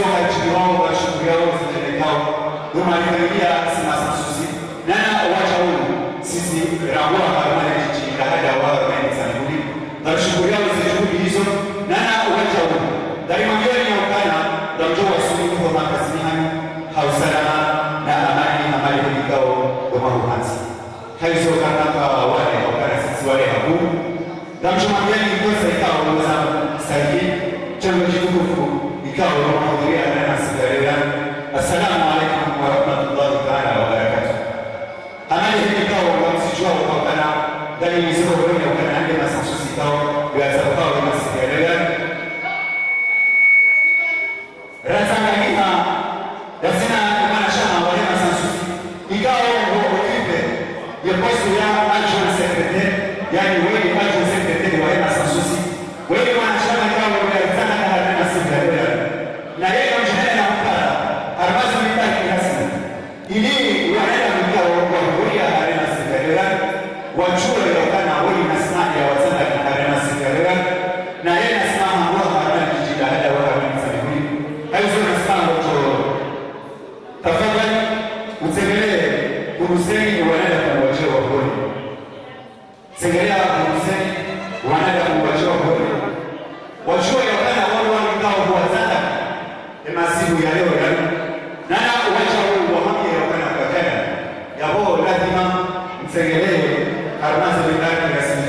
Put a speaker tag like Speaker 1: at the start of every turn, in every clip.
Speaker 1: haichiwao washughuli yao zinaelekao kama familia sasa sisi nana wacha huyu sisi rawa harmani jiji la hada wa ramani sanuri na shughuli yao shughuli hizo nana wacha huyu daima yeye yakana ndio wasuni kwa makazi hani hausalama na amani vikao kwa mahuhansi haizo kana kwa wale wakana sisi wale hapo na mchumaniani kwa serikali wanaweza sahihi chanzo kitukufu ikao na mahudhuria na sigarewa. Assalamu alaikum wa rahmatullahi ta'ala wa barakatuh. Amani ikao kwa msijua kwa kana dalili hizo kwa kana ndio na sasa sikao ya sababu na sigarewa. Razangalia lazima maana shama wale na sasa ikao kwa kipe ya posto ya adjoint secretary yani wewe adjoint secretary wa na sasa wewe wanashama kama unataka na sigarewa na yeye mjana na mpara armazo mitaki rasmi ili wanaenda mkao kwa kuria arena sigarewa wachue wakana wewe na sana ya wazana arena sigarewa na yeye anasimama kwa arena jiji la hada wa arena sabuni haizo na sana watu tafadhali utegelee kuruseni wanaenda kumwachia waponi segelea kuruseni wanaenda kumwachia waponi wachue wakana wale mkao kwa wazana emasibu ya leo ya nana uwacha huu wahamie wakana kwa kana yabo lazima msegelee armazo mitaki rasmi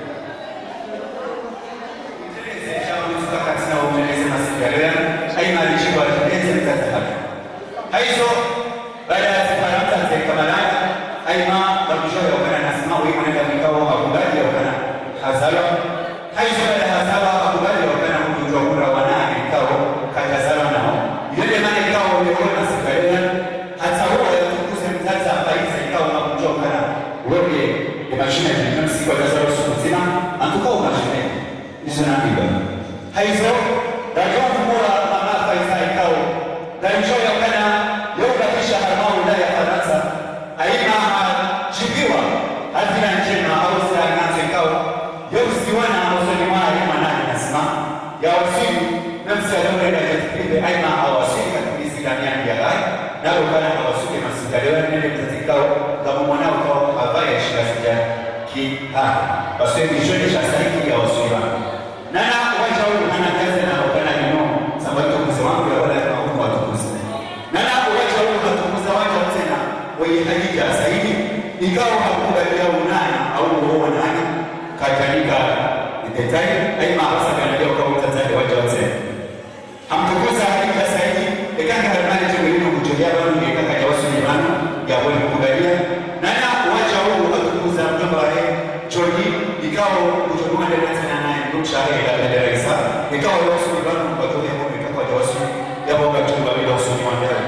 Speaker 1: aina alishikwa tendensi mtazamaji haizo baada ya sifaransa zikamalaya aina bakishoya wakana nasima wewe unaenda mikao hakubali wakana hazalo haizo baada ya hazalo hakubali wakana kujua kura wanani mikao katazalo nao yule maana mikao umeona sifaransa hata huwa tukuze mzaza faisa ikao na kuchoka na wewe ni mashine ya msiku wa tazalo sukuzina antukao mashine hizo na biba haizo Raja kumura mama faisa ikao Darishoya kana yoga kisha harmau ndani ya Faransa aina chibiwa hazina njema au sira nganze ikao yosiwana ausoni wao manani nasema ya wasimu namsi ya dole na jitipinde aina awasika kabisa ndani ya gai na ukana awasuke masikalewa nene mtatikao kama mwanao kwa avaya shikasija ki basi nishoni shasiki ya wasiwa nana wacha huyu ana kazi na ukana nino sababu wangu ya wala kwa watukuza nana wacha huyu watukuza wacha tena wenye hakika zaidi ingawa hakubalia unani au uoa nani katalika itetai ai maasa kana leo kwa utazali wacha wote hamtukuza hakika zaidi ikanga harmani chungulino kutolea bado ni kaka ya wasu nyimano ya wale kubalia nana wacha huyu watukuza mjomba wale choni ikao kutokuwa ndani tena naye ndukshahe ya darasa ikao wasu nyimano kwa toke kwa wasu ya baba chumba bila usoni wa ndani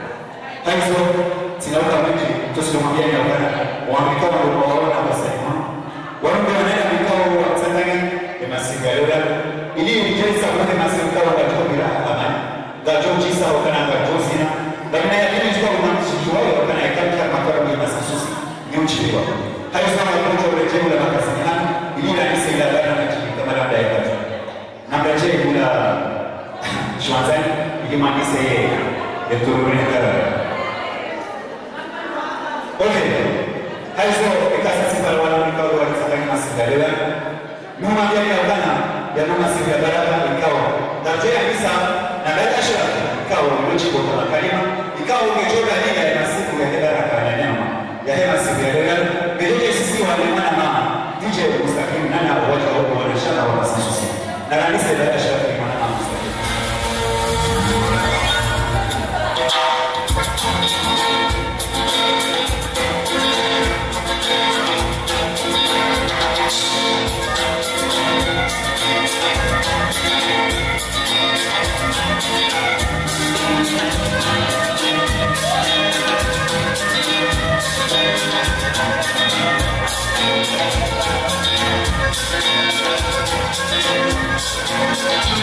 Speaker 1: haizo sinauka miti tusikumwambia ni wakana wamekao ndio waona wasema wanaomba wanaenda mikao wa Tanzania ya masigarewa ili nijeza kwa masikao ya tobira amani gajo jisa wakana gajo sina baina ya kile kwa mwandishi wao wakana yakata makara ya sasusi ni uchiwa haizo na mtu urejeo la makasina ili na nisela bana na kama labda yakata na mrejeo bila Shwanzani ikimaanisha yeye yeturuneka okay haizo ikasasi pale wana mikao wa Tanzania masigarewa numa ya bana ya numa siga baraka ikao ndio kabisa na baada ya ikao mchi kwa kalima ikao ungechoka nia ya siku ya baraka ya nyama ya hema sigarewa bila sisi wale mama DJ Mustakim nana wote wao wanashana wa masasusi na kanisa la shafi mwana Mustakim
Speaker 2: Thank you.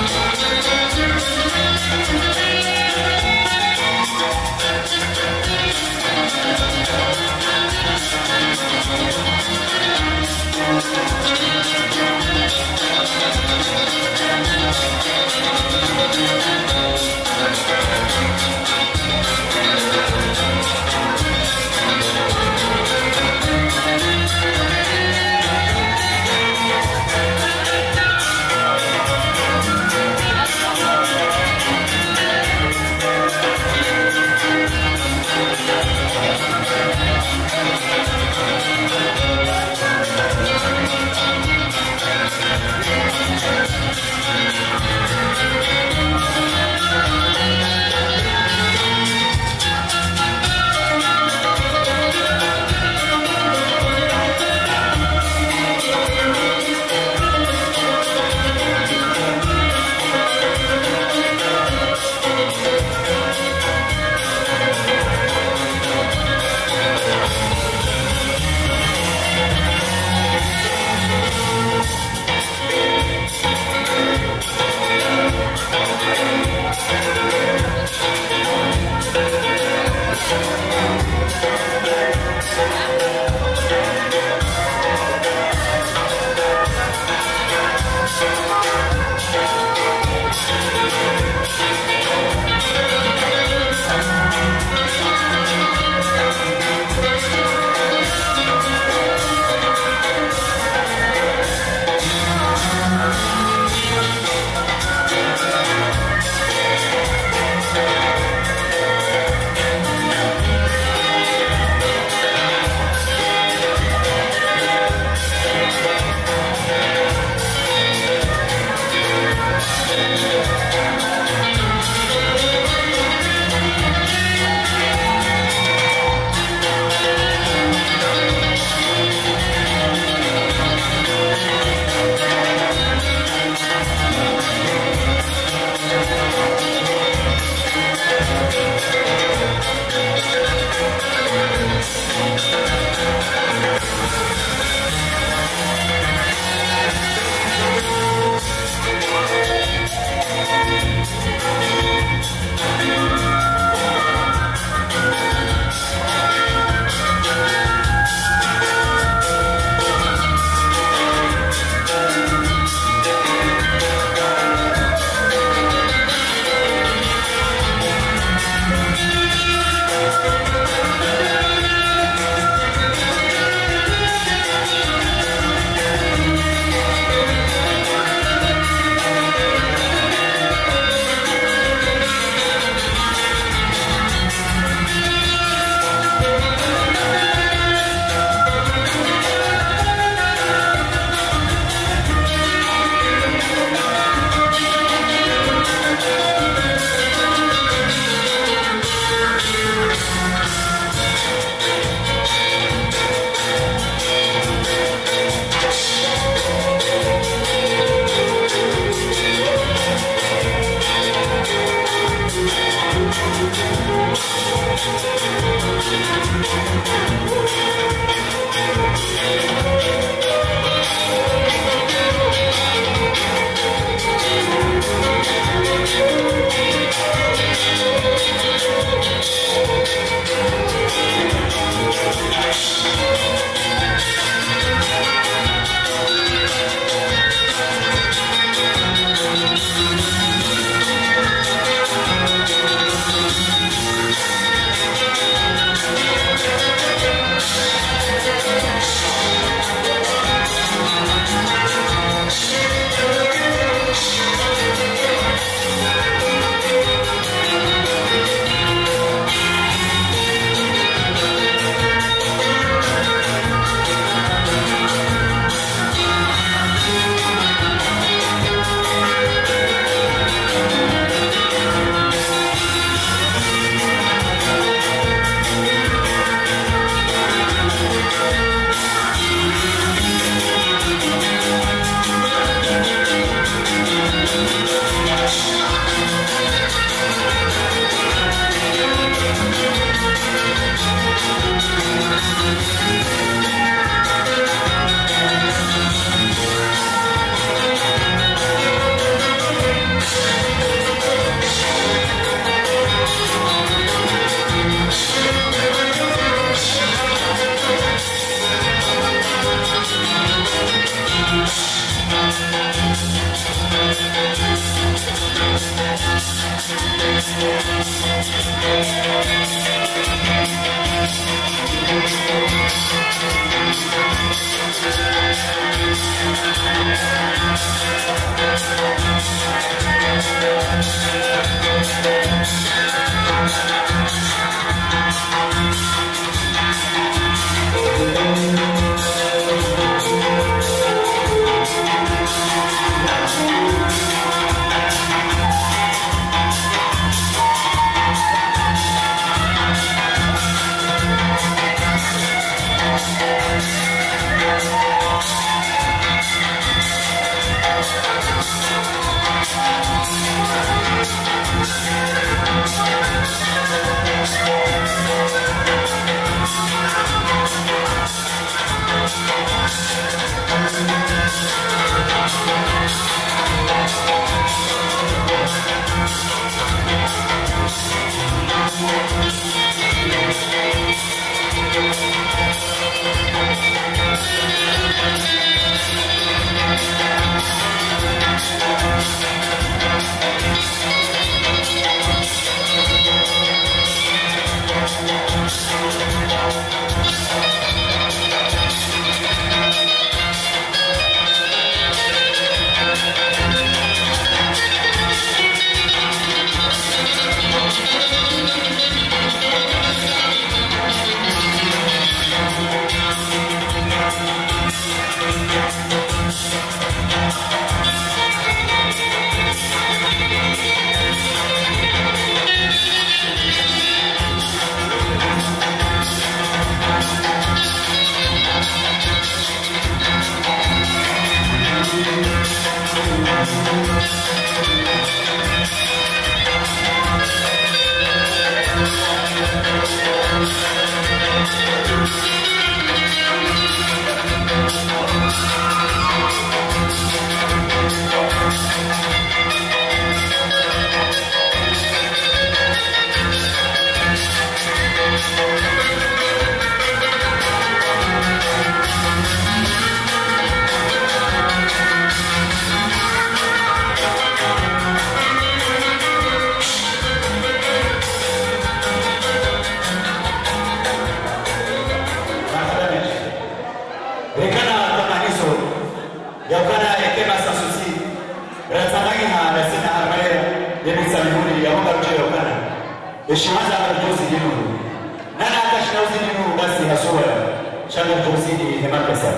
Speaker 1: Eshimaza abajuzi dinu nana akashinauzi dinu basi hasura shanga juzi ni hemakesa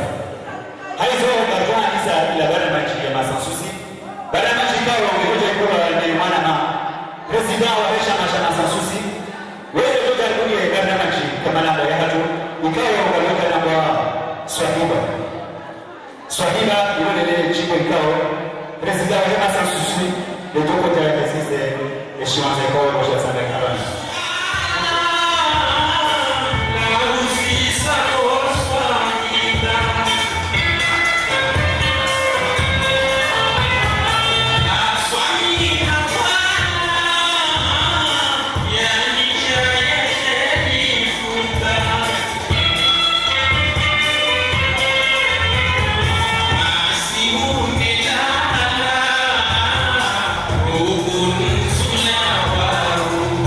Speaker 1: haizo barua isa ila bana machi ya masansusi bana machi kwa ngoja kwa ni maana na president wa resha masha masansusi wewe ndio karibuni ya bana machi kama namba ya hatu ukawa unaloka namba swahiba yule ile chiko ikao president wa masansusi ndio kwa tayari sisi eshimaza kwa moja sana kabisa.
Speaker 2: Sula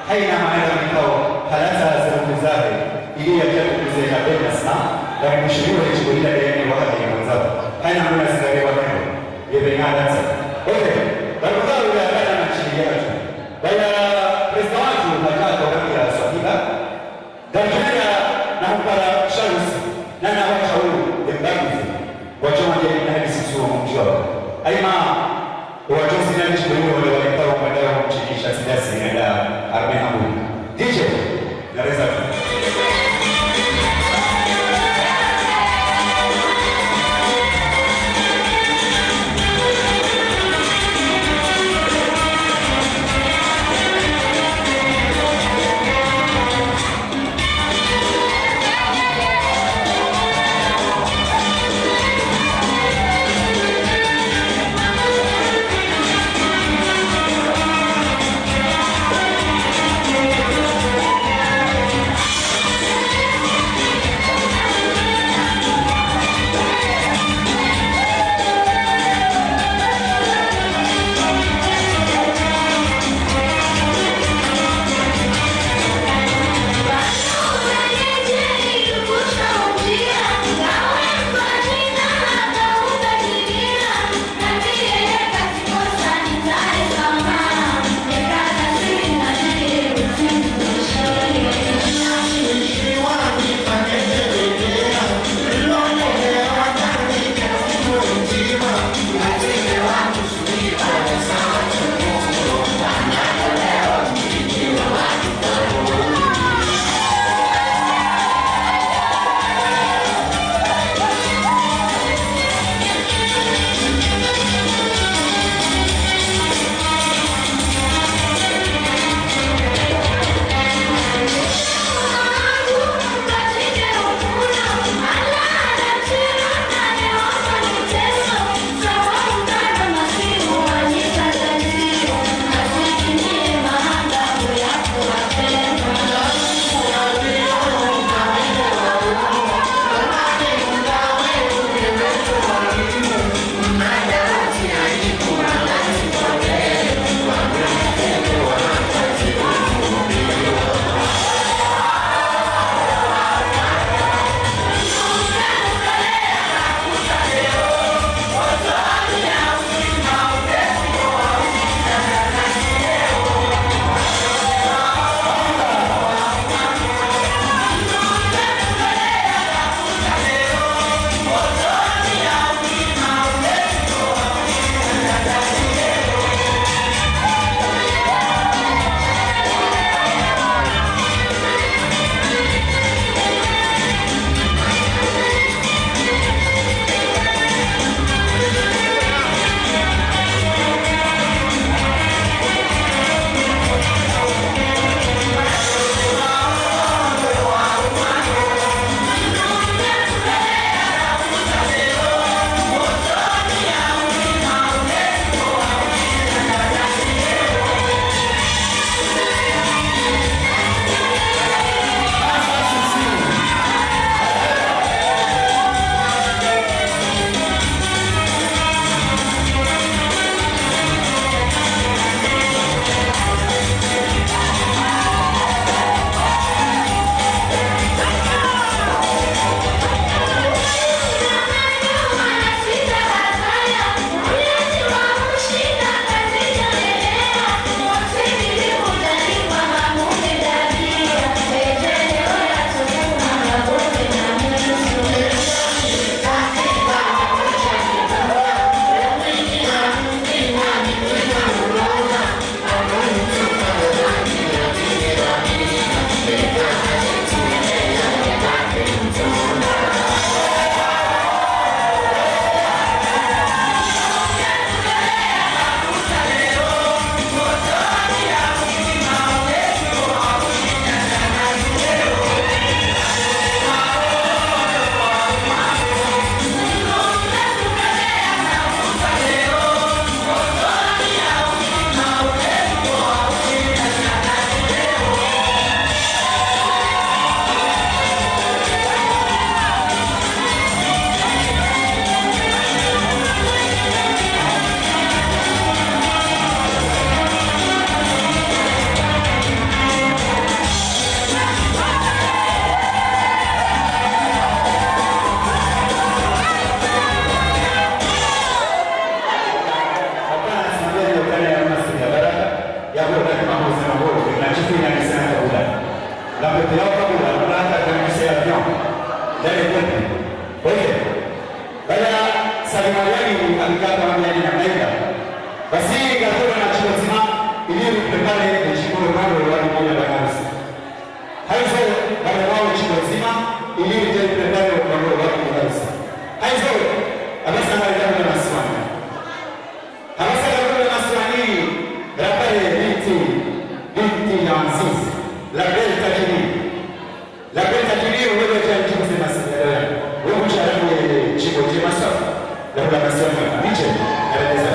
Speaker 1: haina maana mikao halata za kuzahi ili yajabu kuzeka bena sana na mshiriki wa chukua ile wakati ya mwanzo haina maana zile wakati yeye ngada sasa okay baraka ya bana na chini yake baya president mtakato kwa sahiba dakika na mpara shansi na na wacha huyu mbavu wacha mmoja na hisi sio mjua aima wajozi na chukua wale walikao baadaye kumchikisha sidasi na armehamu DJ na result mwanzo wa mmoja wa harusi. Haizo baba wao chini nzima ili ije ndani ya mwanzo wa harusi. Haizo abasa na ndio na swali. Abasa ndio na swali rapale binti ya Aziz. La belle tajiri. La belle tajiri wewe cha kusema sasa. Wewe mcharabu chiko chema sawa. La nasema niche anaeleza.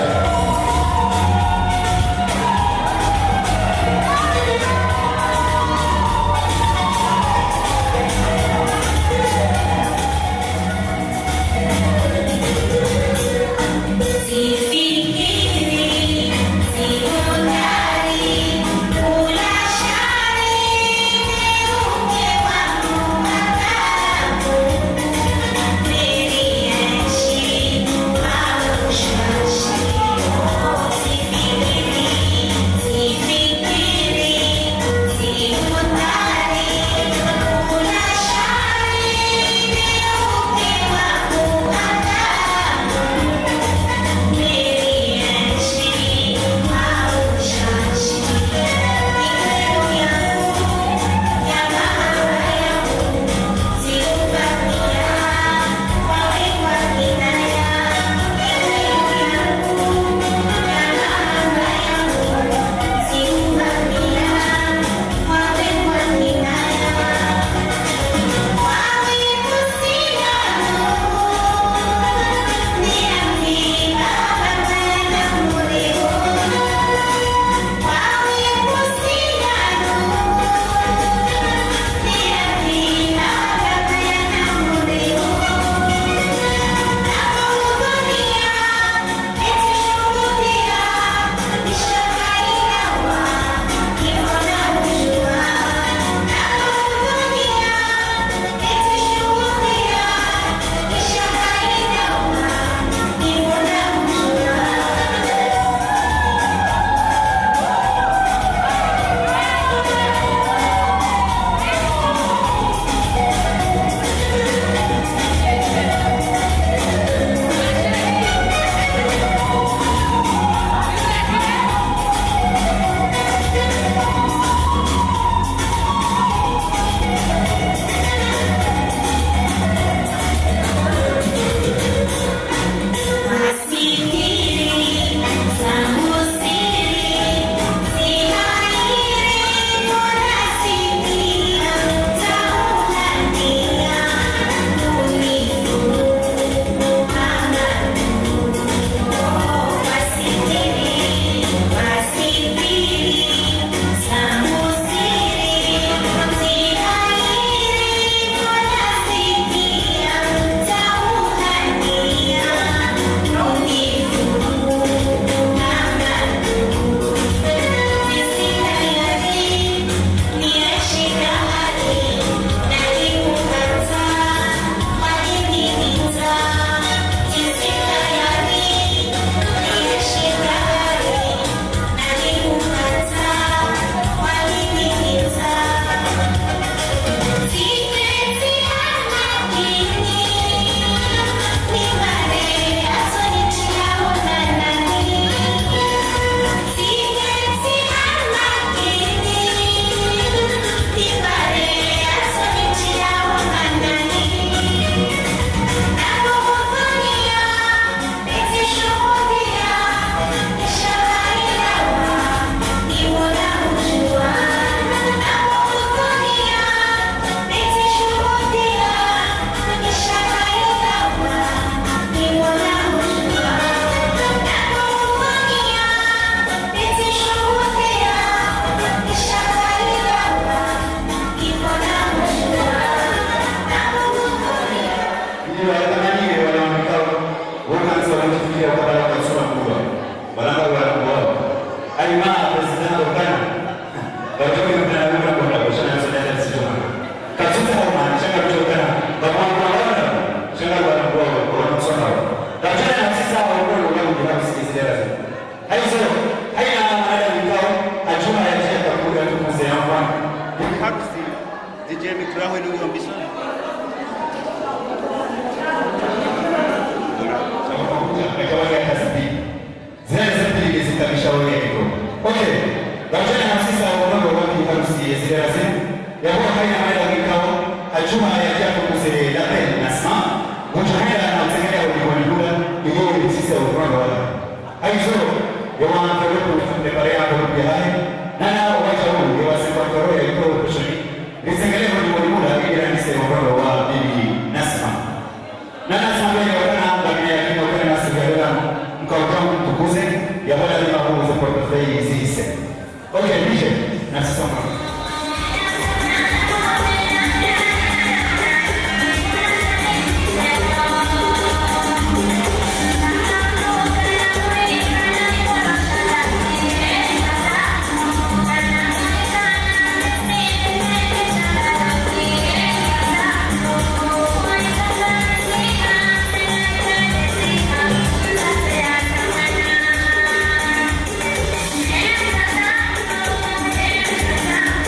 Speaker 2: Okay, wachana na sisi wa
Speaker 1: bendera zenu yakuwa haina maana vikao hajuma yajapo kuzile lape nasma mujahida na utengelea uliwanigula iyo sisi ya ukwanda wala haizo yawana kweloku preparea kurupi hai nana wacha huu yawasewa karo ya ito kushani nisengelea uliwanigula ili nise ukwanda wa bibi nasma nana sambe ya wana ndani ya kino kwenye nasigalela mkautamu tukuze ya wala lima huuze kwa kufei zise okay nishe nasisoma
Speaker 2: Yeah.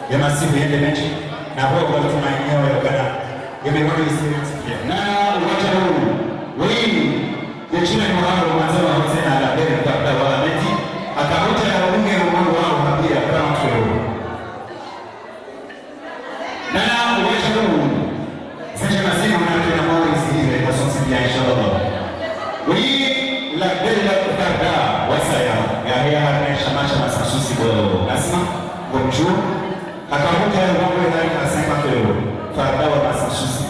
Speaker 1: ya masimu yende mechi na kwa tumainio ya kana yameona experience pia na uwacha huu wewe ya chini ya mwanzo mwanzo wa tena la mbele kwa wala meti akavuta ya unge mwanzo wao pia kama tuyo na uwacha huu sasa masimu na tena mwanzo isiwe kwa sababu ya inshallah wewe la mbele la kutada wasaya ya haya shamasha masasusi kwa nasma bonjour akavuta ya mambo yanayosema leo farda wa masasusi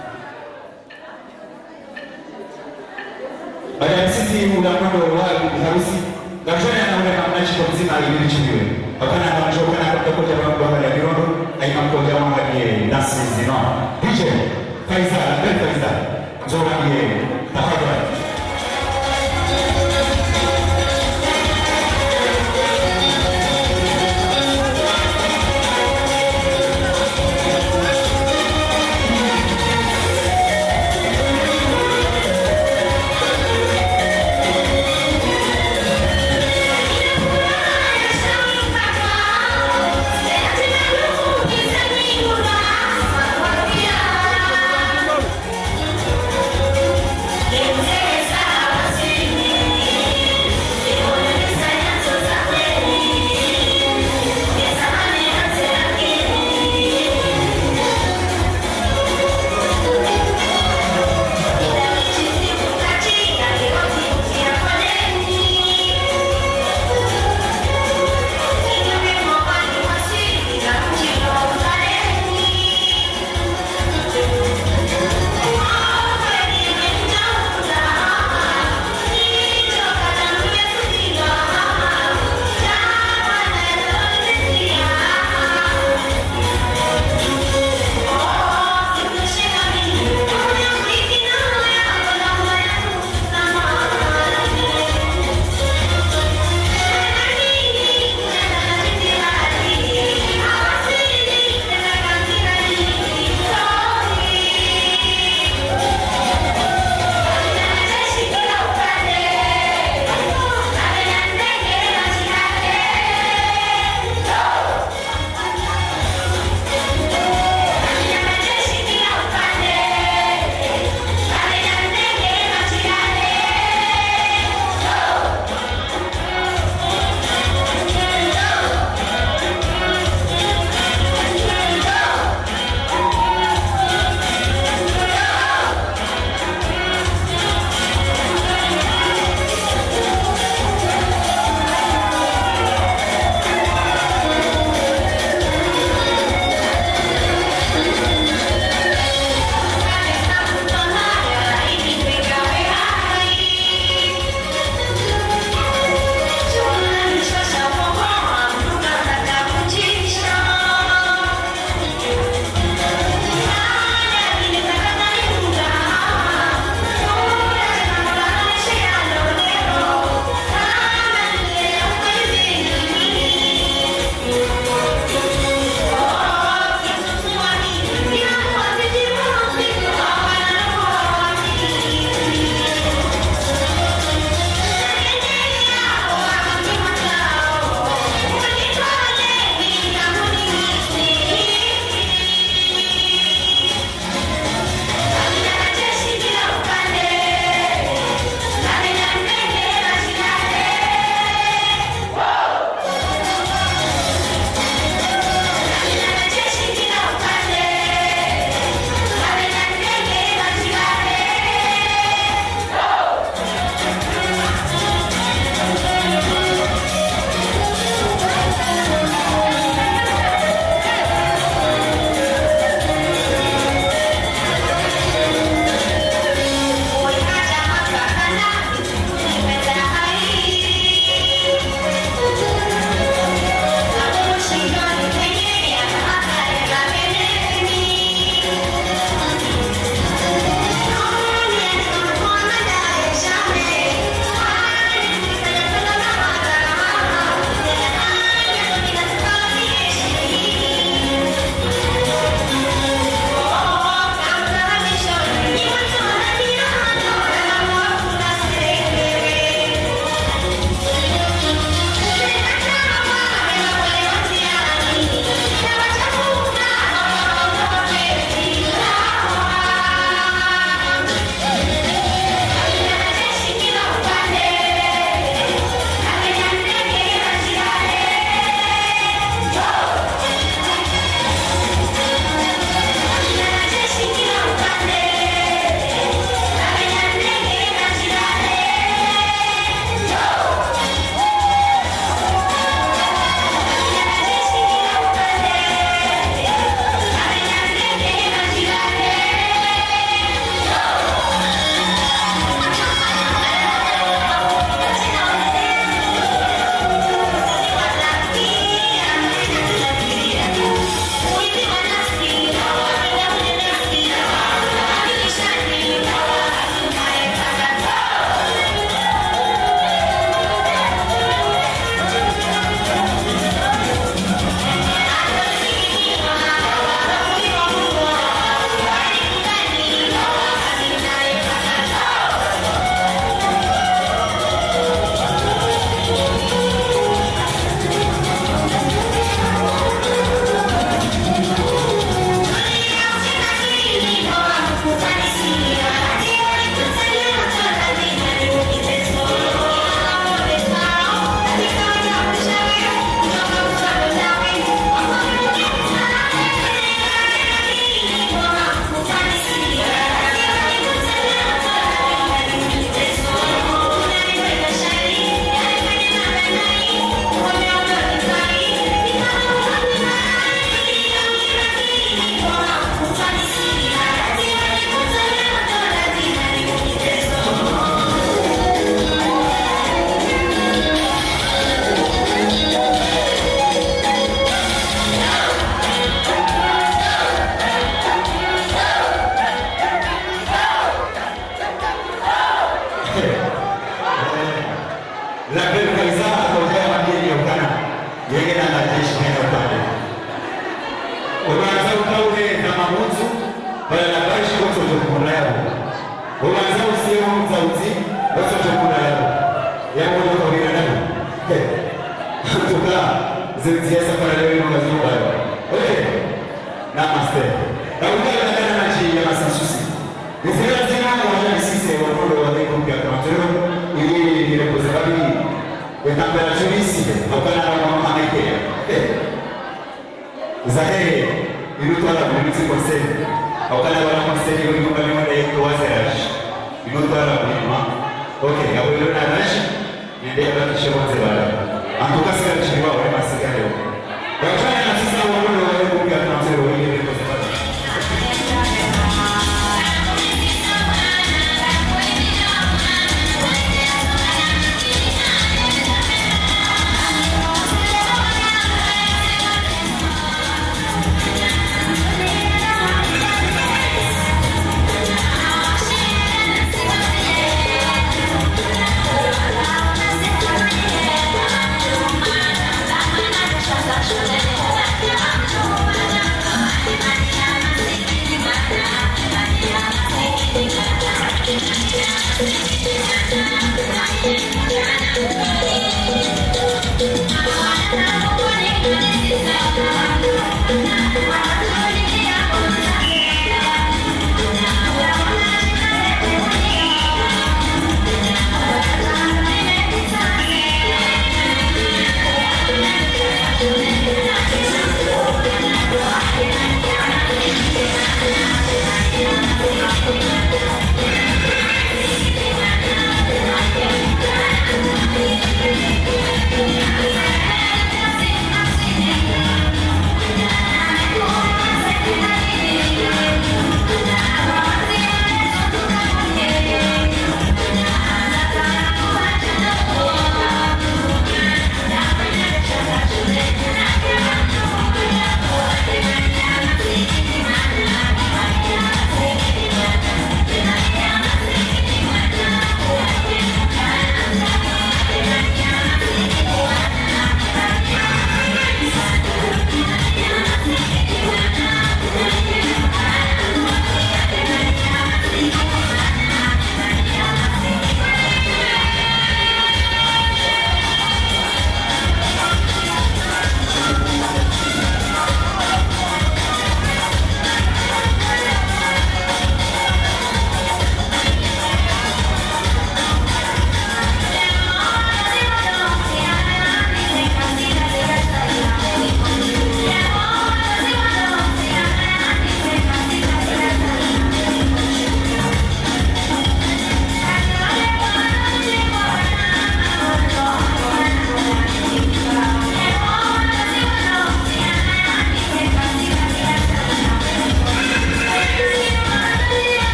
Speaker 1: baada ya sisi mlango wa harusi gajana na ule mamashi kwa mzima alilichiwe hapana anachoka na kutoka kwa baba ya kiroho haimamkoja mwanga ni nasi zino DJ Faisal Faisal njoo ndiye tafadhali mamutu bana baishi wote tokuna yao umanza usio mzauti wote tokuna yao yao ndio kwa nani tuka zizia safari leo na zuba okay namaste kaunga na chini ya masasusi nisema tena kwa sisi wapolo wa kumbi ya kamtero ili ile kwa sababu ya temperature ici au kana kama amekea Zahiri ilitwala mlinzi kwa sema au kana wala kwa sema ile kwa nini ndio wazerash ilitwala mlima okay hapo ile na rash ndio bado shimoze bado antukasika chini wao kama sika leo kwa hiyo na sisi wapolo wa kumbi ya kamtero ile kwa sababu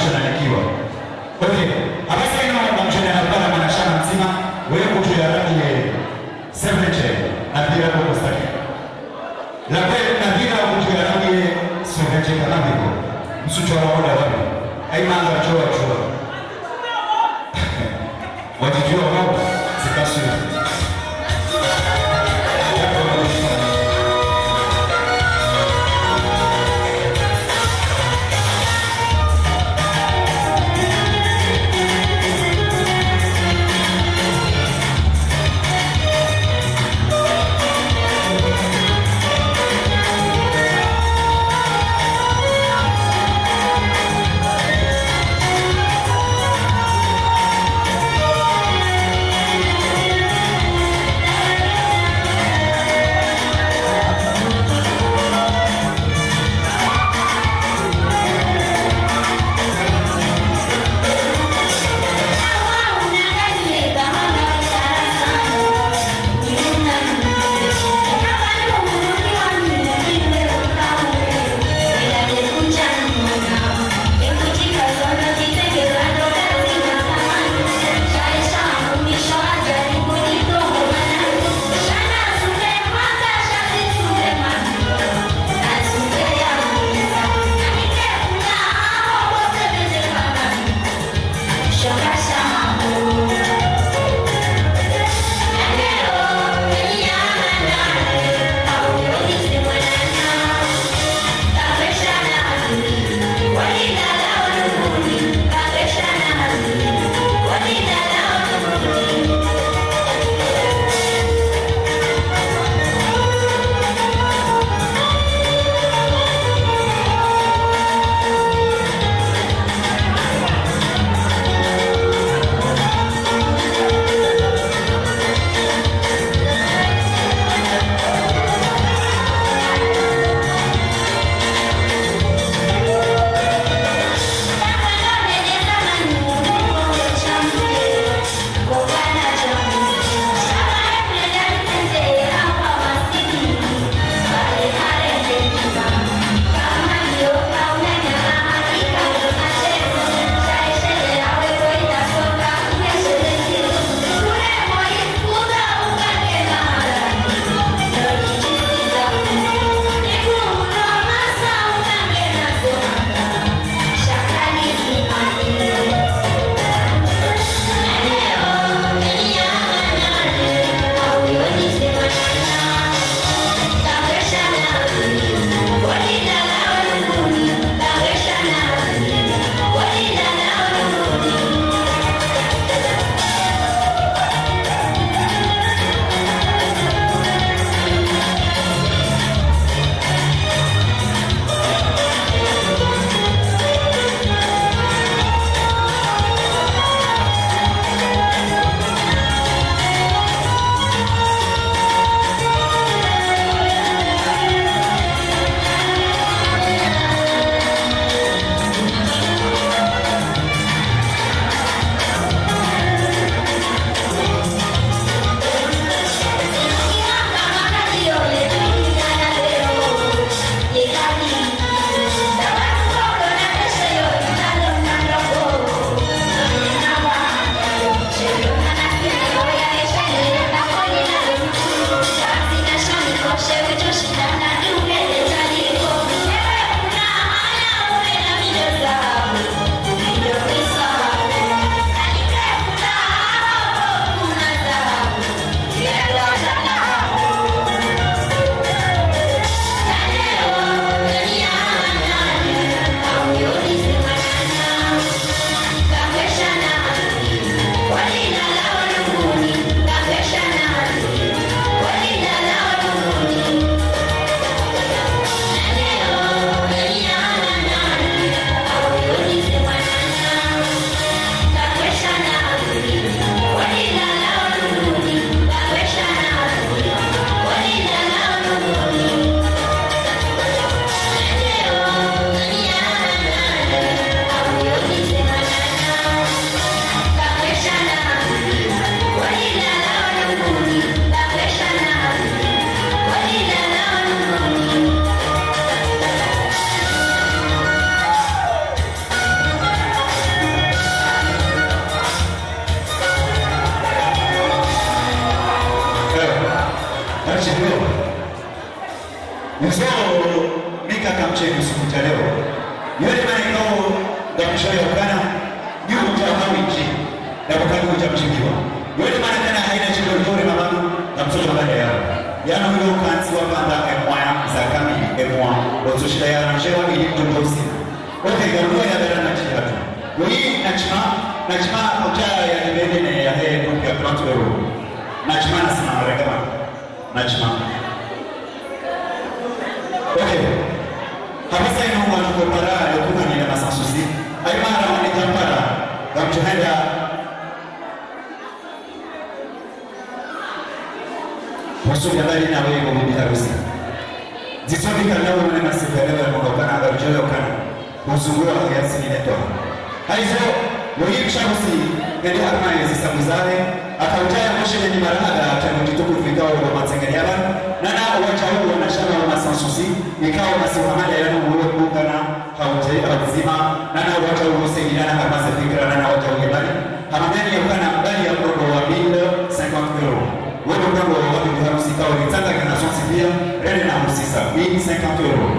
Speaker 2: Okay, abasema mchana hapa na mwanashana mzima wewe mtu ya rangi
Speaker 1: haimanga chua wajijua mambo zikasiri Mzao Mika Kamcheni siku ya leo. Yule maneno gamshoya ukana yuja hawiji na kutangu jamchikiwa yule maana kana haina chilo nzuri mamamu gamshoya baada yao yana huyo kanzi wa panda emwaya zakami emwa otushida ya ranjewa ili kutosi okay garuwa ya dara na chihatu yoi nachima ujaya ya nibene ya hee kumpia pronto euro nachima nasima maregama nachima okay habisa ina huwa tukopara yokuka nina masansusi aimara wani jampara gamchuhenda wasu ya bali na wewe bibi harusi zisobi kanao mwana masifelewa ya mwakana agarujoyo kana uzungua kiasi ninetoa haizo muhimu harusi ndi harma ya zisabu zale akautaya mwisho ni marahada atakutituku vikao wa matsenganyaba nana uwachahu wanashama wa masansusi ikawa masihamada ya nuhu kungana hautaya wazima nana uwachahu usengidana harma za fikra nana uwachahu yabali hamadani ya ukana mbali ya mdogo wa 1050 euro wewe mdogo wa watu harusi kao nitanga kana sonsi pia rene na musisa 1050 euro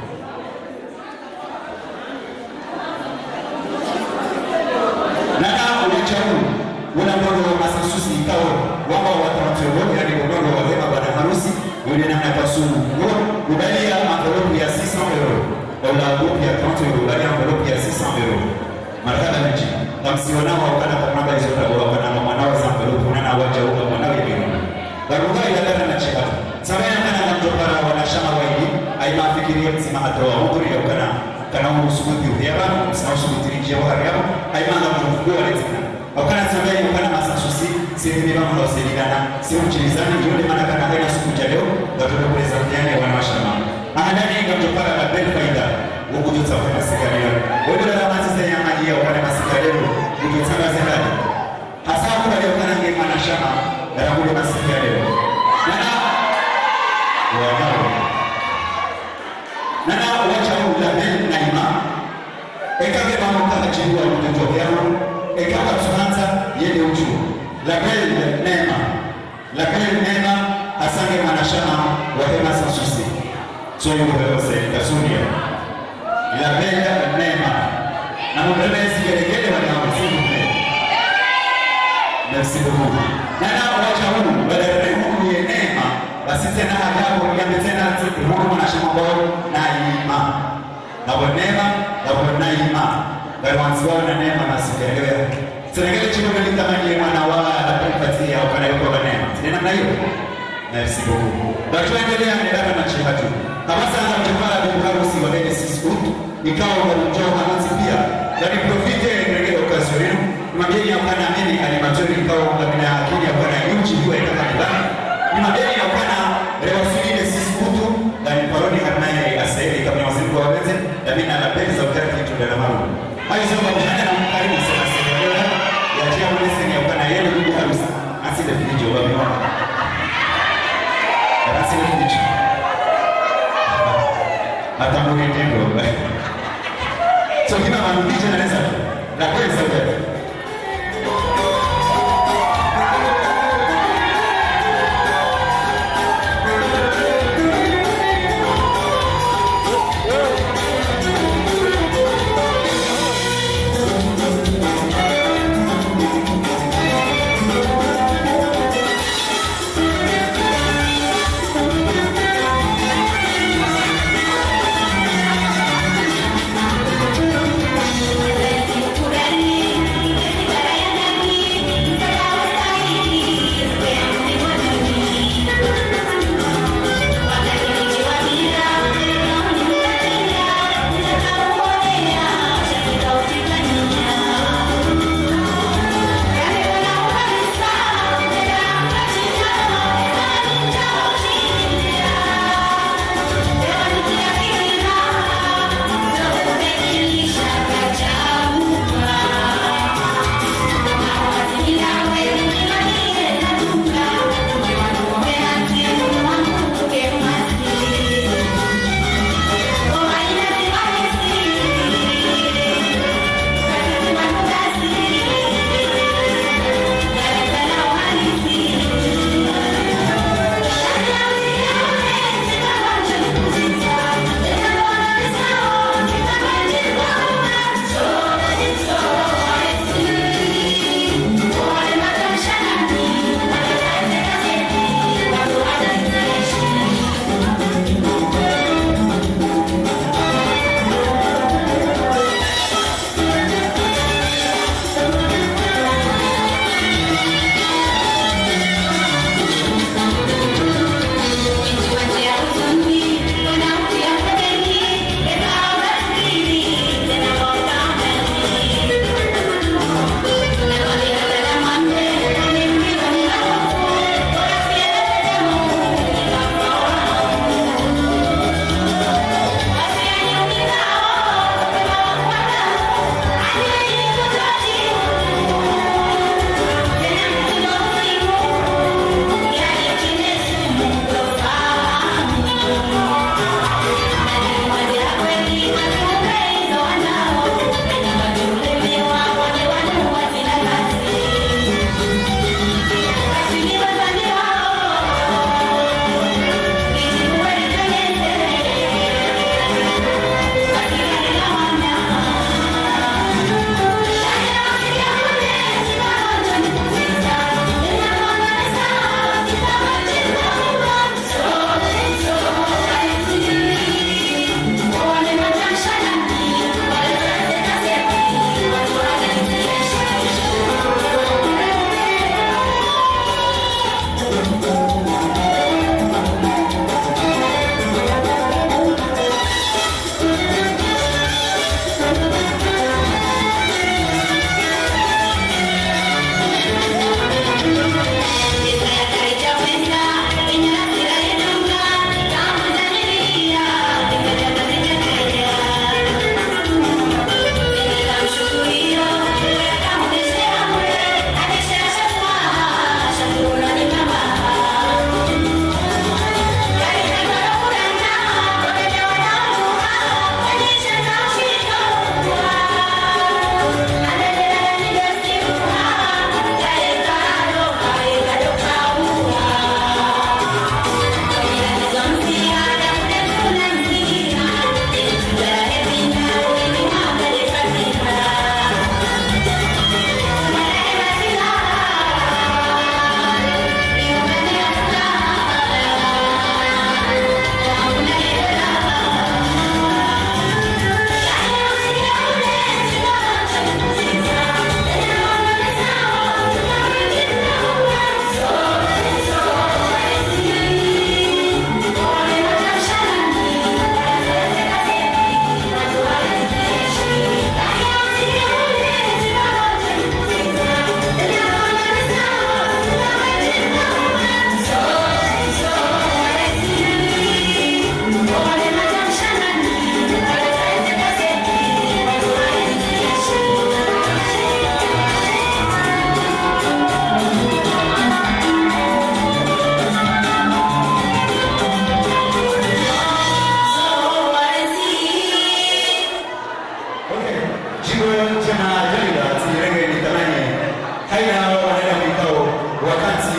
Speaker 1: nana uwachahu wana mdogo wa masansusi ikawa wama watu wote yani mdogo wa wema bwana harusi yule namna kasumu ubalia envelope ya 600 euro au la groupe ya 30 euro ubalia envelope ya 600 euro marhaba nchi kamsiona wakana kwa namba hizo kwa wana mwanao za envelope nana wacha huko mwanao yeye baruga ile na cheka sababu yana na mtopara wanashama waidi aimafikiria mzima atoa umri ya kana usubuti yaba sawa usubuti nje wa hariya aimanga mfungua letina wakana sababu wakana masansusi sisi ni mama wasilidana si mchilizani yule maana kana haya siku ya leo watoto kuweza kujana wanawashama anadani ngamtopara na ben faida huko tutafanya sikalia wewe na mazi ya maji ya wakana masikaleo ukitanga zendani hasa kwa leo kana ngema na shama na kule masikaleo nana wacha ulabe na ima ekabe mama kama chibu wa mtoto yao ekawa tuanza yende uchu label neema asange manashama wa hema sansusi so yuko kasunia label neema na mbelezi gelegele wanaozimu merci beaucoup nana wacha badala ya neema basi tena adabu ya tena Mungu anasema bora na ima na neema na ima bali wanzwa na neema na sielewa serikali chini ya kama ni mwana wa atapatia au kana yuko neema tena na hiyo merci beaucoup watu endelea ndani na chihatu kama sasa mtapara kwa harusi wa deni sisi ikawa kwa mjao harusi pia yani profite ngege occasion mabeni ya kana mimi animatori ikawa kwa mina akili ya kana yuchi hiyo itaka ni madeni ya kana rewasili ile sisi kutu na ni paroni harnaye asili kama waziri wa wenze na mimi na napenda za utaki kitu ndio mama hayo sio mjana na karibu sana sana ya tia mwezi ni kana yeye ndugu harusi asile video wa mama asile video hata mwingine ndio so kina mandicho na nesa na kweli sauti
Speaker 2: Ready,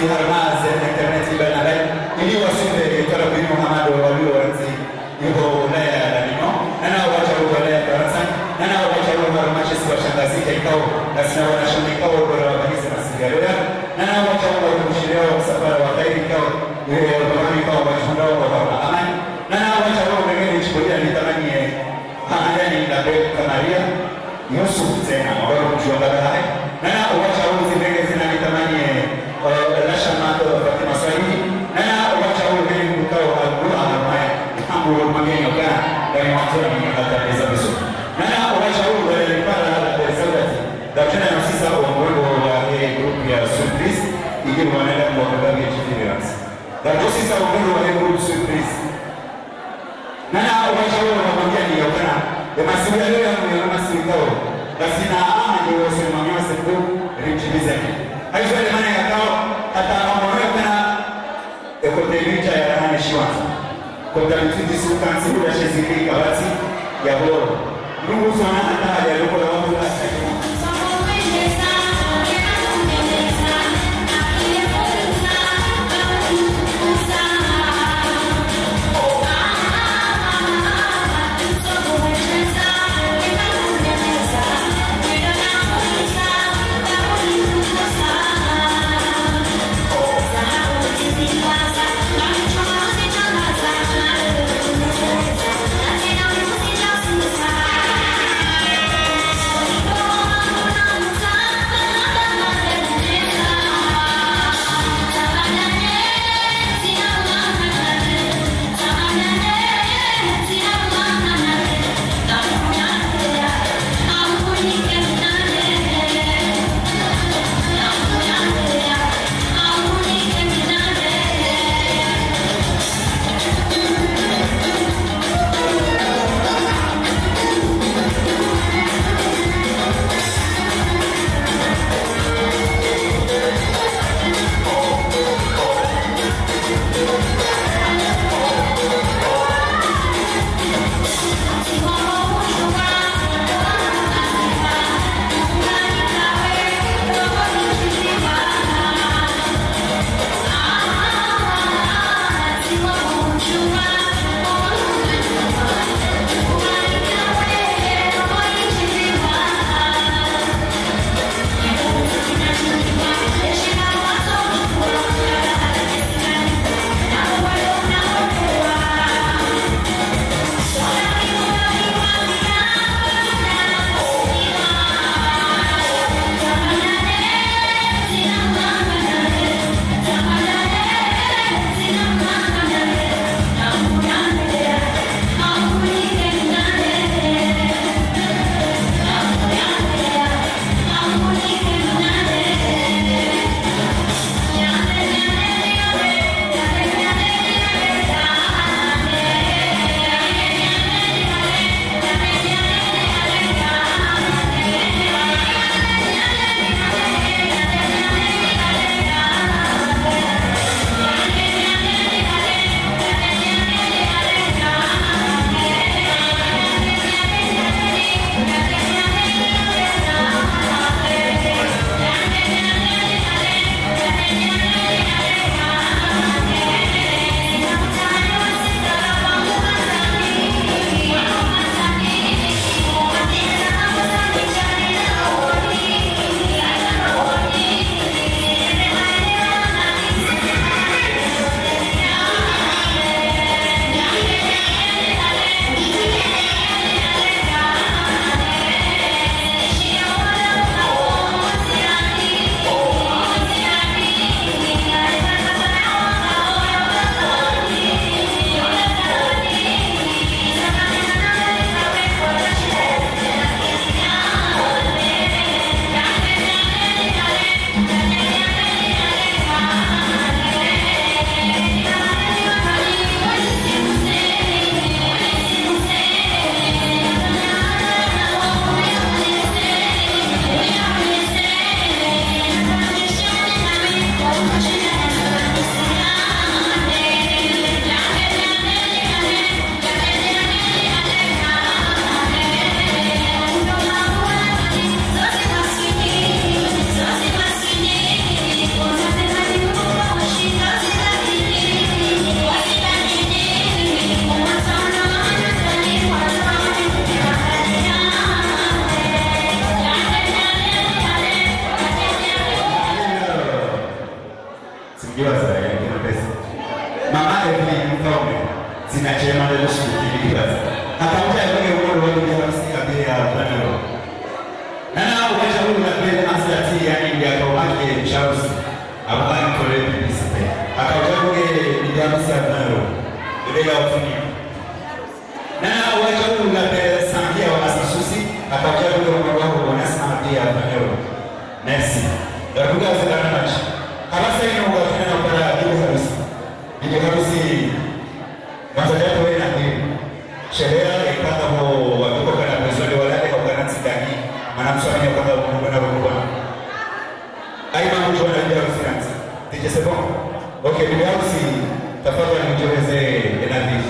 Speaker 1: harmaze internet banabel ili wasibe kala bin Muhammad walio wanzi yuko Ulaya na nino nana wacha Ulaya Faransa nana wacha Ulaya Manchester washangazi kikao na sina wanashirika wa bora wa kanisa na sigara nana wacha Ulaya mshiria wa safari wa khairi kikao yeye wabani kwa wachundao wa amani nana wacha Ulaya ngeni chipolia nitamani haandani na Beth Kamaria Yusuf tena wao kujiunga naye nana wacha Ulaya zingine zinanitamani lasha mato Fatima Swahili nana wacha Ulaya mkao alikuwa haya mambo mageni kana ndani ya watu ni hata hizo nana wacha Ulaya para la Saudati dakika na sisa uongozi wa group ya surprise ili wanaenda kuangalia experience dakika sisa uongozi wa group surprise nana wacha Ulaya ni yokana Demasiwa leo ya masikao basi na ni wasimamia siku ritimiza hizo ile maana yakao hata amoreka ekotelija ya rani shiwanza kwa mtiti sukansi ya shezili kabati ya bora ndugu sana hata ya loko la watu wa
Speaker 2: Oh,
Speaker 1: Yoza ya kina pesa. Mama hivi mfaume zinachema leo shukiri kiasi. Akaunta yake uko wali ya msika pia bwana. Nana uwacha huyu na pia asati yani ndio akamake Charles. Abana kole bisipe. Akaunta yake ya msika bwana. Ndio ya utuni. Nana uwacha huyu na pia sangia wa asasusi. Akaunta yake wao wanasema pia bwana. Merci. Dakuga zikana machi. Kabasa ino wakina na para bibi harusi. Bibi harusi matajato wewe na bibi. Sherehe ikata ho watoka kana mwezi wala kwa kana sidani. Manamswanya kwa Mungu na Mungu. Aima mtu ana bibi harusi nanzi. Dije c'est bon. Okay, bibi harusi tafadhali mjoweze na bibi.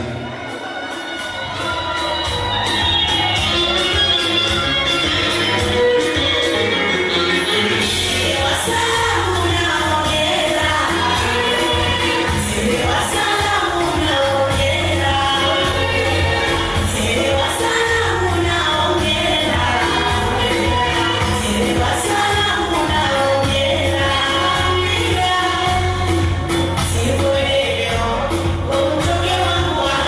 Speaker 2: Wow.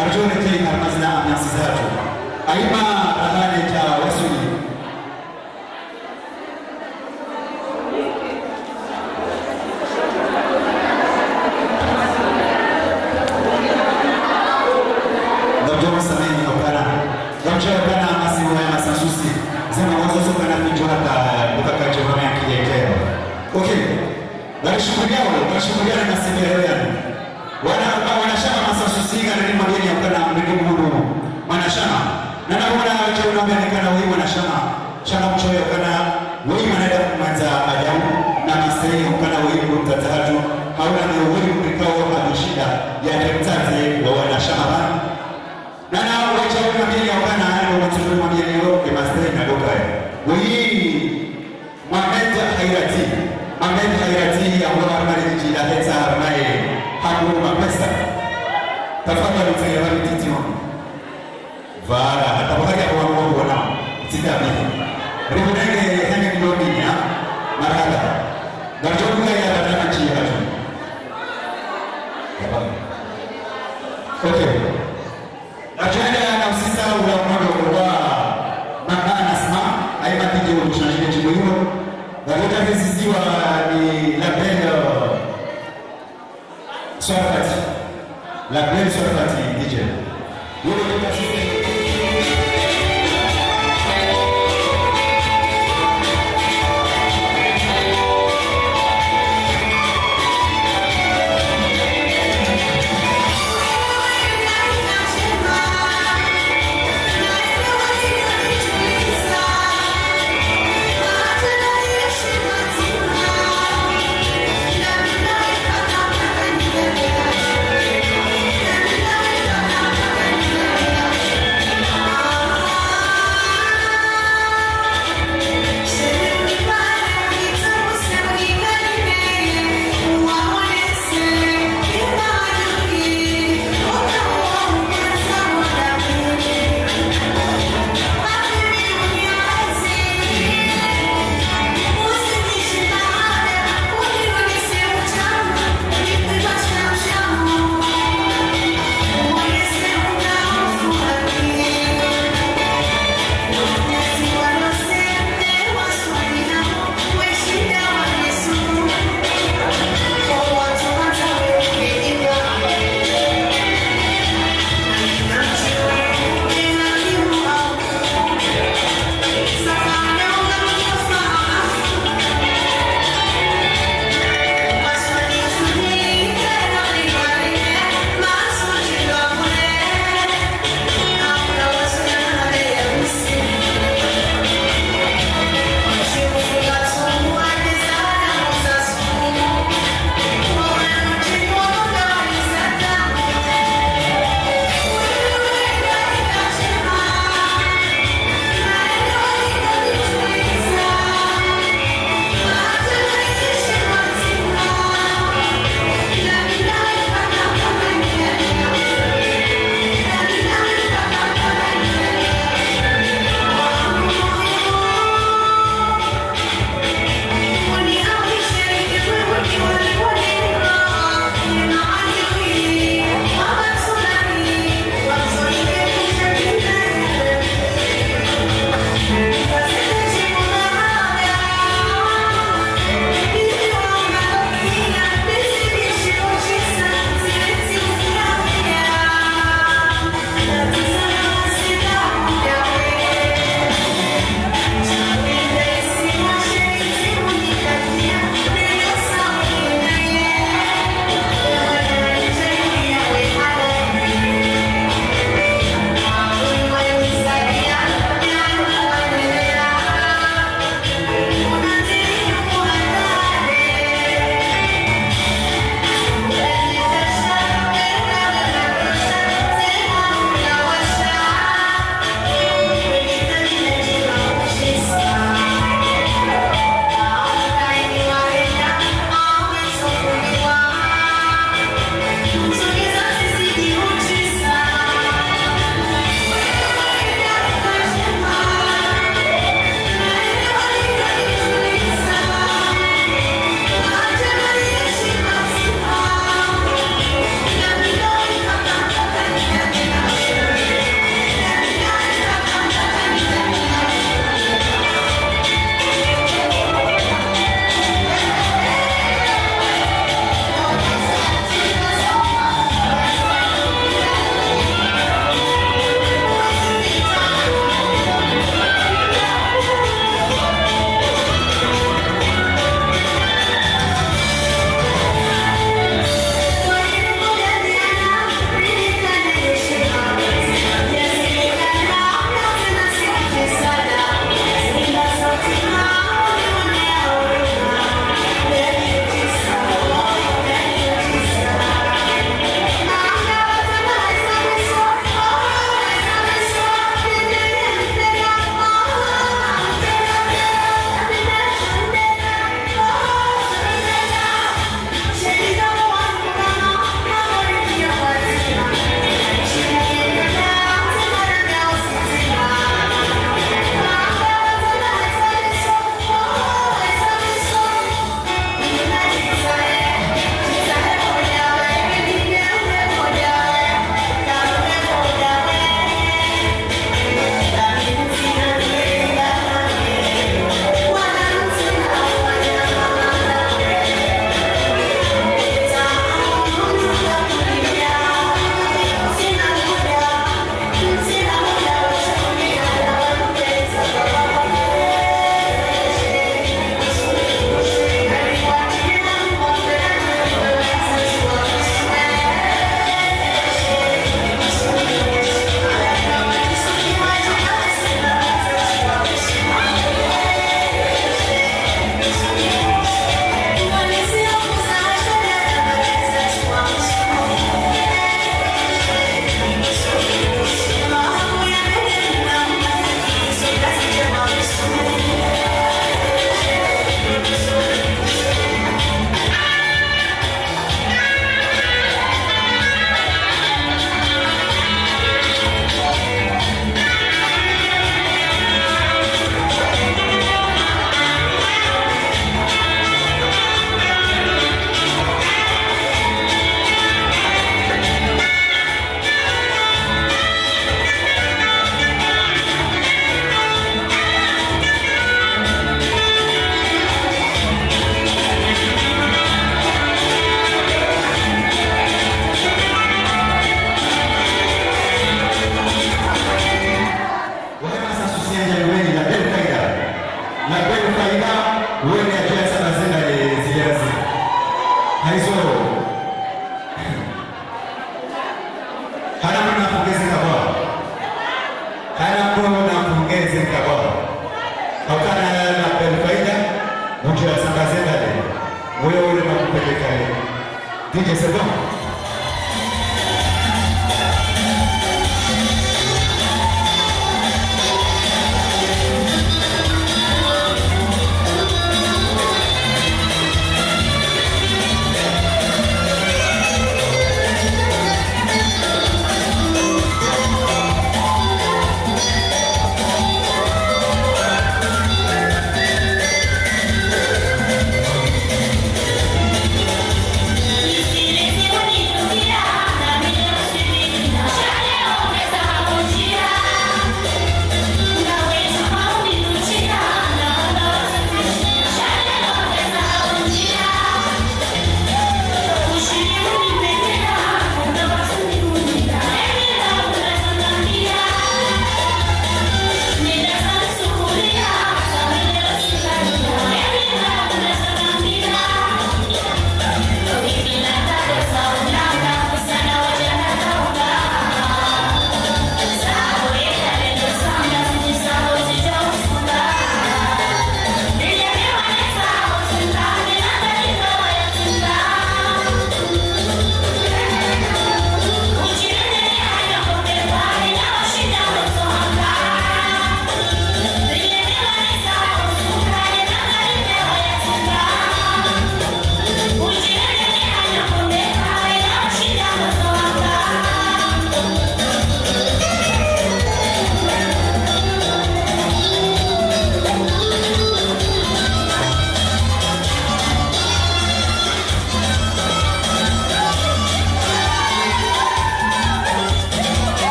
Speaker 1: Barjone tena mazina amyasizatu. Aima rahane ta wasuli. Dr. Sameni Okana. Dr. Okana masimu ya masasusi. Sema wazo kana kijuata bukaka jomani akilekeo. Okay. Barishukuriana na simu yao. Wanashama masasusi kana ni mageni ya Okana mbele mungu. Wanashama. Na naona wacha unaonekana wewe wanashama. Chama mchoyo Okana wewe manaenda kuanza adabu na masai Okana wewe mtatatu. Hauna ni wewe mkao wa shida ya daktari wa wanashama. Nana wacha unaambia Okana ndio watu mwambie leo kwa masai na doka. Wewe Mohamed Hairati ambao ameji la heta mae hapo mapesa. Tafadhali mtayari titio. Vara atabaka kwa Mungu na titabiki. Ribunenge hani kidogo marhala. Dajoka ya dada chia tu. Okay. Ajenda na usisa ula mmoja kwa mama anasema haipatiki ushahidi chimwino. Dajoka hiziwa ni la belle Sorfati. La belle Sorfati DJ. Yule DJ Sergio.
Speaker 2: If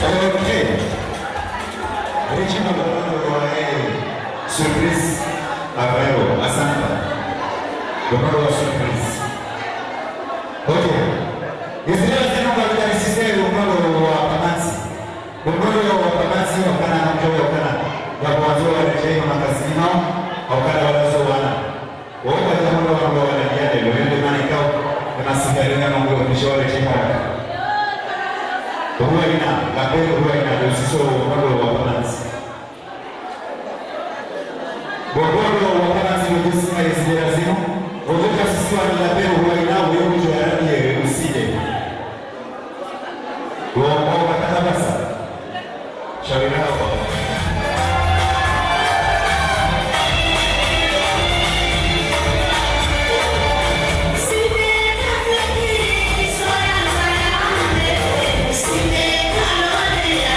Speaker 1: Okay. Richard surprise available. Asante. Gomoro surprise. Okay. Israel tena kwa vile sisi gomoro wa Pamati. Gomoro wa Pamati wakana na mjoyo wakana. Ya kwanza wa rejea makazini nao wakana walazo wana. Wao jambo ambao wanajadili ndio maana ikao kuna sigalia mambo ya mshawara chini. Huwa ina labda huwa ina dosiso mambo wa Pamati. Gomoro wa Pamati ndio sisi ya zero. Ojoka sisi wa labda huwa ina wewe mtu ya usije. Wao wakatabasa. Shauri nao.
Speaker 2: Yeah.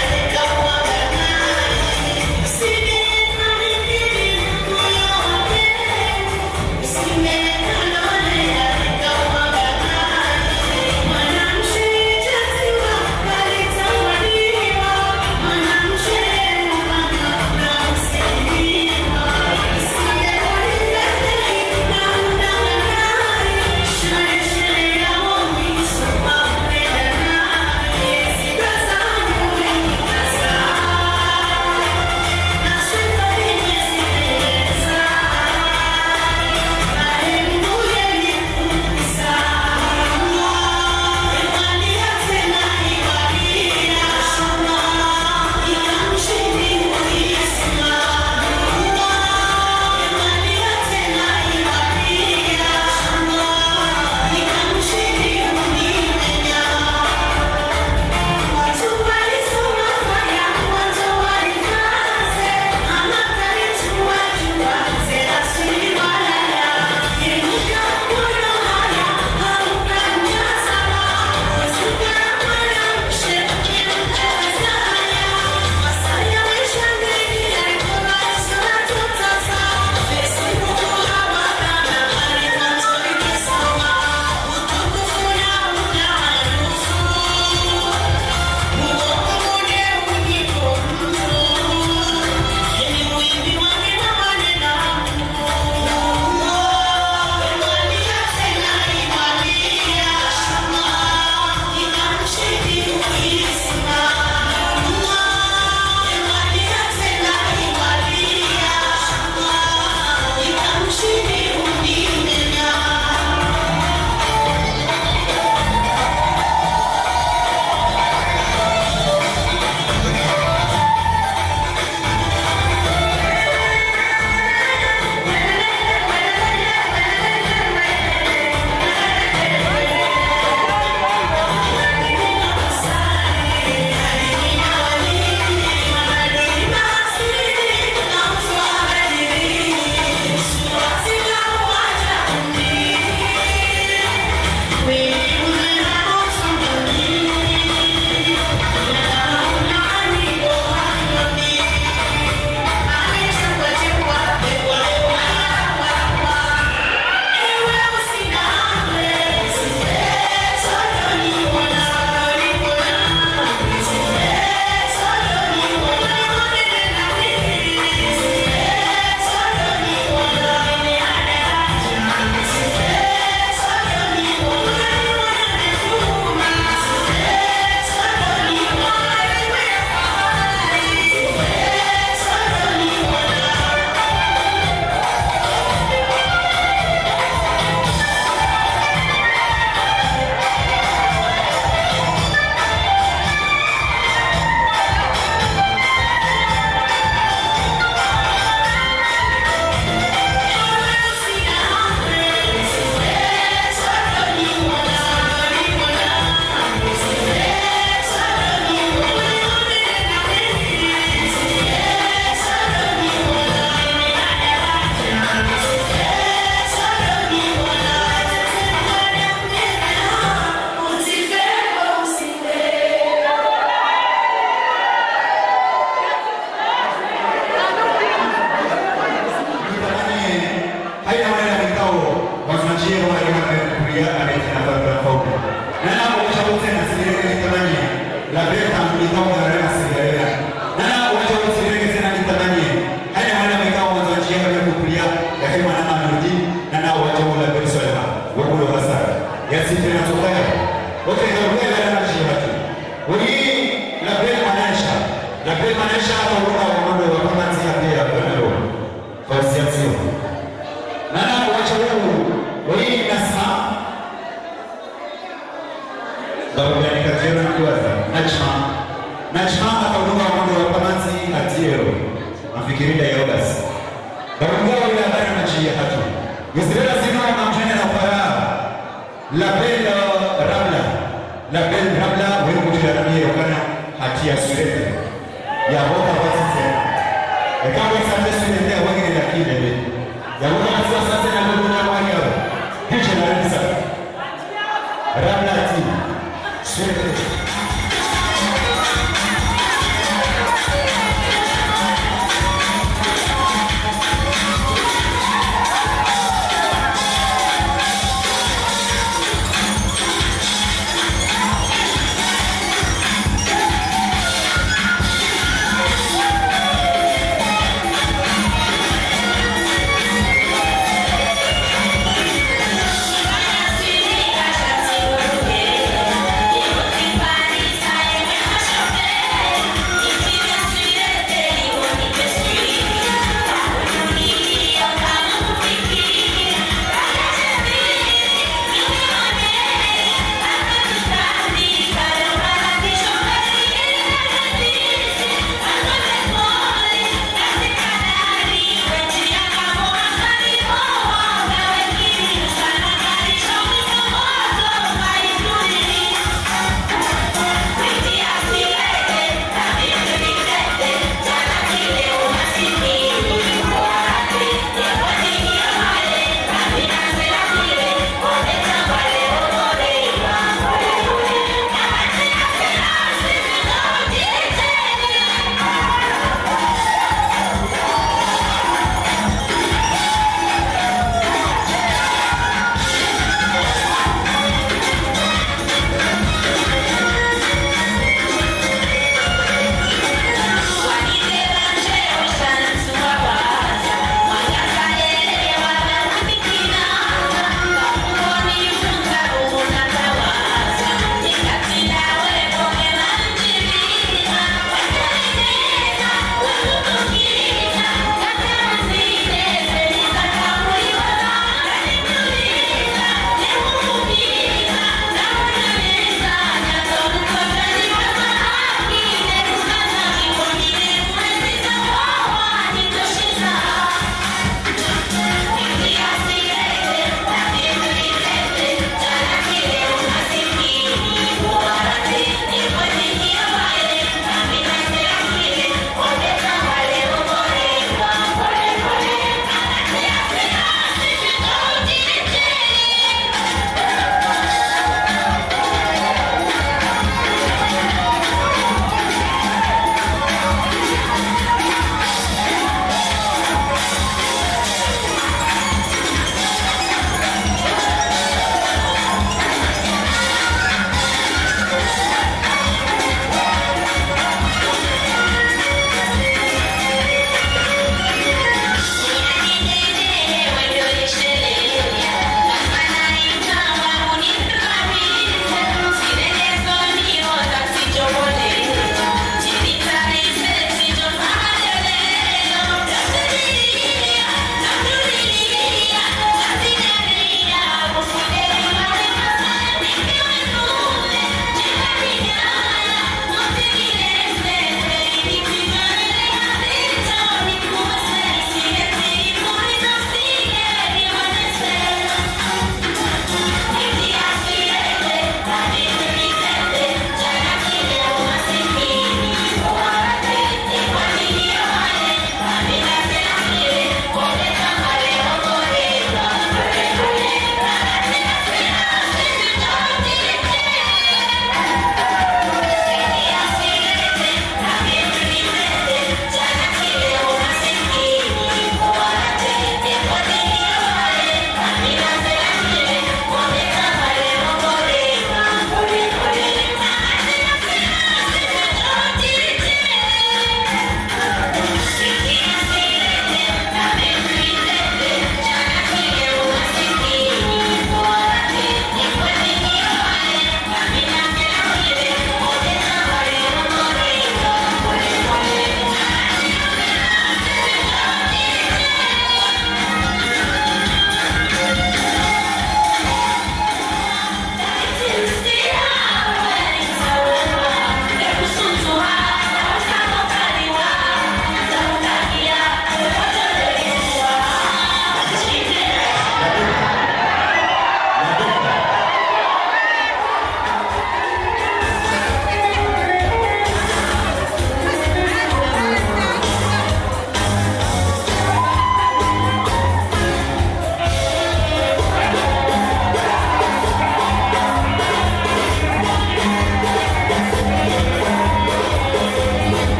Speaker 1: akaunga mambo ya kamanzi atiero afikirinda yogas barungao ila habari majia hatu Yusrela zino mamjene na para la belle rabla wewe kujira ramie yokana hatia surete ya boka wasite ekawa sante surete ya wengine na kile ya boka wasite sante na luna wani yao hicho na rensa rabla ti surete